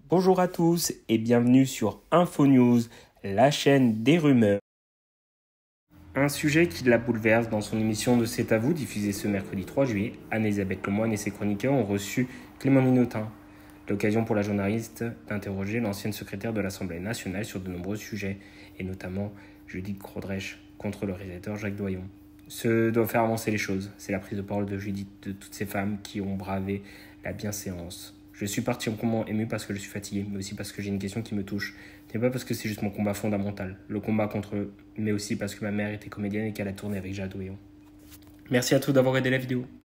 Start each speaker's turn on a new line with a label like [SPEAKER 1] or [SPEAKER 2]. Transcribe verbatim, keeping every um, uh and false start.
[SPEAKER 1] Bonjour à tous et bienvenue sur InfoNews, la chaîne des rumeurs. Un sujet qui la bouleverse dans son émission de C'est à vous, diffusée ce mercredi trois juillet. Anne-Elisabeth Lemoine et ses chroniqueurs ont reçu Clément Minotin. L'occasion pour la journaliste d'interroger l'ancienne secrétaire de l'Assemblée nationale sur de nombreux sujets, et notamment Judith Godrèche contre le réalisateur Jacques Doyon. Ce doit faire avancer les choses. C'est la prise de parole de Judith, de toutes ces femmes qui ont bravé la bienséance. Je suis particulièrement ému parce que je suis fatigué, mais aussi parce que j'ai une question qui me touche. Ce n'est pas parce que c'est juste mon combat fondamental, le combat contre eux, mais aussi parce que ma mère était comédienne et qu'elle a tourné avec Jacques Doyon. Merci à tous d'avoir aidé la vidéo.